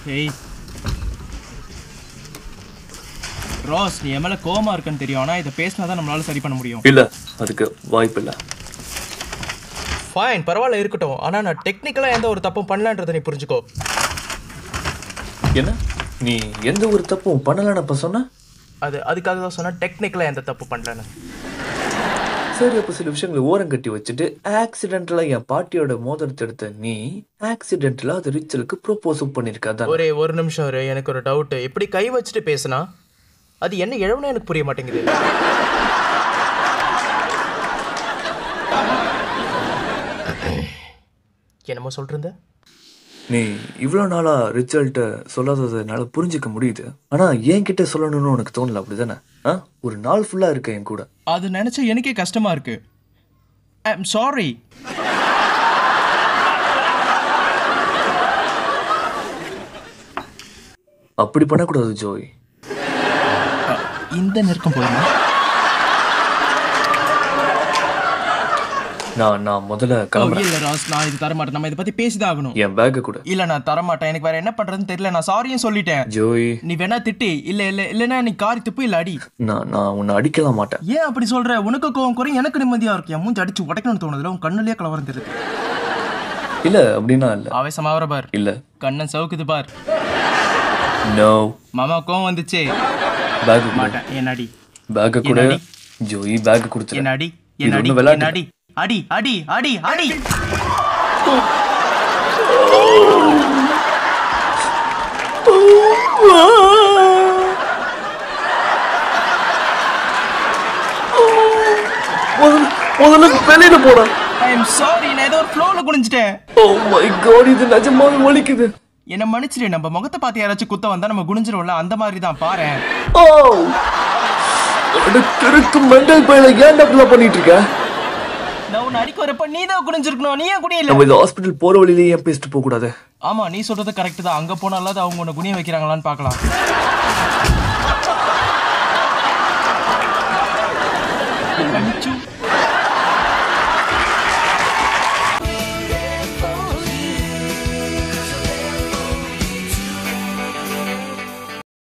ஏய் ரோஸ், நீ என் மேல கோவமா இருக்குன்னு தெரியும். ஆனா இதை பேசினா தான் நம்மளால சரி பண்ண முடியும். இல்ல, அதுக்கு வாய்ப்பு இல்ல. ஃபைன், பரவாயில்ல இருக்கட்டும். ஆனா நான் டெக்னிக்கலா எந்த ஒரு தப்பும் பண்ணலன்றதை நீ புரிஞ்சுக்கோ. என்ன, நீ எந்த ஒரு தப்பும் பண்ணலன்னு அப்ப சொன்ன? அதுக்காக தான் சொன்னா டெக்னிக்கலா எந்த தப்பு பண்ணலன்னு. சரி, அப்ப சில விஷயங்களை ஓரம் கட்டி வச்சுட்டு ஆக்சிடென்டலா என் பாட்டியோட மோதிரத்தை எடுத்த நீ ஆக்சிடென்டலா அது ரிச்சலுக்கு ப்ரோபோஸும் பண்ணிருக்காத. ஒரே ஒரு நிமிஷம் இரு, எனக்கு ஒரு டவுட். எப்படி கை வச்சுட்டு பேசுனா அது என்ன இழவுனா எனக்கு புரிய மாட்டேங்குது. என்னமோ சொல்றேன். நீ இவ்வளோ நாளா ரிச்சல்ட்ட சொல்லாததுனால புரிஞ்சுக்க முடியுது. ஆனா என்கிட்ட சொல்லணும்னு உனக்கு தோணல, அப்படிதானே? ஒரு நாள் ஃபுல்லா இருக்க என் கூட. அது நினைச்சா எனக்கே கஷ்டமா இருக்கு. I am sorry. அப்படி பண்ணக்கூடாது ஜோய். இந்த நெருக்கம் போதுமா? நான் முதல்ல கிளம்புறேன். இல்ல ராஸ், நான் இது தர மாட்டேன். நம்ம இதை பத்தி பேசிதான் ஆகணும். என் பேக்க கூட. இல்ல, நான் தர மாட்டேன். எனக்கு வேற என்ன பண்றதுன்னு தெரியல. நான் சாரியும் சொல்லிட்டேன். ஜோய், நீ வேணா திட்டி. இல்லன்னா நீ காரி துப்பு இல்ல அடி. நான் உன்னை அடிக்கலாம் மாட்டேன். ஏன் அப்படி சொல்ற? உனக்கு கோவம் குறையும், எனக்கு நிம்மதியா இருக்கு. என் மூஞ்சி அடிச்சு உடைக்கணும்னு தோணுதுல, உன் கண்ணுலயே கலவரம் தெரியுது. இல்ல அப்படின்னா இல்ல. ஆவேசமாவற பார். இல்ல, கண்ணன் சவுக்குது பார். நோ மாமா, கோவம் வந்துச்சு. பேக் மாட்டேன். என்ன அடி. பேக்க கூட. ஜோய், பேக் கொடுத்து. என்ன அடி. என்ன அடி. என்ன அடி. அடி அடி அடி அடி. முதல்ல வெளியில போடா. ஐ அம் சாரி, நான் ஏதோ ஒரு ஃப்ளோல குனிஞ்சிட்டேன். ஓ மை காட், இது நிஜமாவே வலிக்குது. என்ன மன்னிச்சிடு. நம்ம முகத்தை பார்த்து யாராச்சும் குத்த வந்தா நம்ம குனிஞ்சிருவோம்ல, அந்த மாதிரி தான் பாரு. ஓ அடுத்து மெண்டல் பையில ஏன் அப்படிலாம் பண்ணிட்டு இருக்க? நான் உன்னை அடிக்க வரப்ப நீ தான் குனிஞ்சிருக்கணும். நீ ஏன் குனியல? நம்ம இந்த ஹாஸ்பிடல் போற வழியிலேயே ஏன் பேசிட்டு போக கூடாது? ஆமா, நீ சொல்றது கரெக்ட் தான். அங்க போனாலாவது அவங்க உன்னை குனிய வைக்கிறாங்களான்னு பார்க்கலாம்.